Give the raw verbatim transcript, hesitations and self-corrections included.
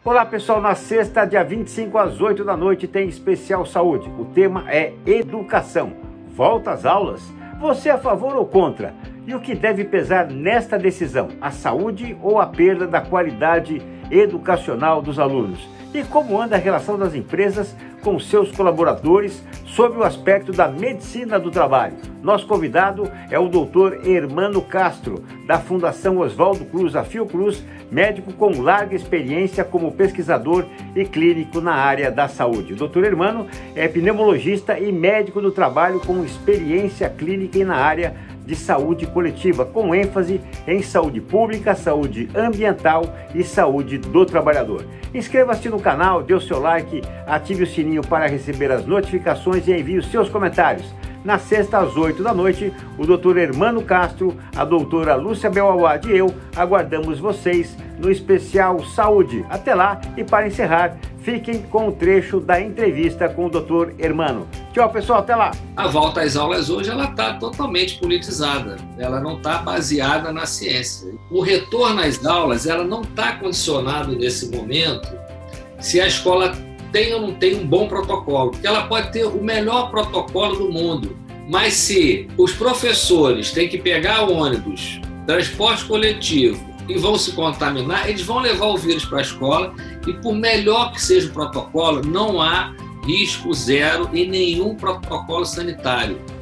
Olá pessoal, na sexta, dia vinte e cinco às oito da noite tem Especial Saúde. O tema é educação. Volta às aulas? Você é a favor ou contra? E o que deve pesar nesta decisão? A saúde ou a perda da qualidade educacional dos alunos? E como anda a relação das empresas com seus colaboradores sob o aspecto da medicina do trabalho? Nosso convidado é o doutor Hermano Castro, da Fundação Oswaldo Cruz, a Fiocruz, médico com larga experiência como pesquisador e clínico na área da saúde. O doutor Hermano é pneumologista e médico do trabalho com experiência clínica e na área de saúde coletiva, com ênfase em saúde pública, saúde ambiental e saúde do trabalhador. Inscreva-se no canal, dê o seu like, ative o sininho para receber as notificações e envie os seus comentários. Na sexta, às oito da noite, o doutor Hermano Castro, a doutora Lúcia Belawad e eu aguardamos vocês no Especial Saúde. Até lá, e para encerrar, fiquem com o trecho da entrevista com o doutor Hermano. Tchau, pessoal, até lá! A volta às aulas hoje ela está totalmente politizada, ela não está baseada na ciência. O retorno às aulas ela não está condicionado nesse momento se a escola tem ou não tem um bom protocolo, porque ela pode ter o melhor protocolo do mundo, mas se os professores têm que pegar ônibus, transporte coletivo e vão se contaminar, eles vão levar o vírus para a escola e por melhor que seja o protocolo, não há risco zero em nenhum protocolo sanitário.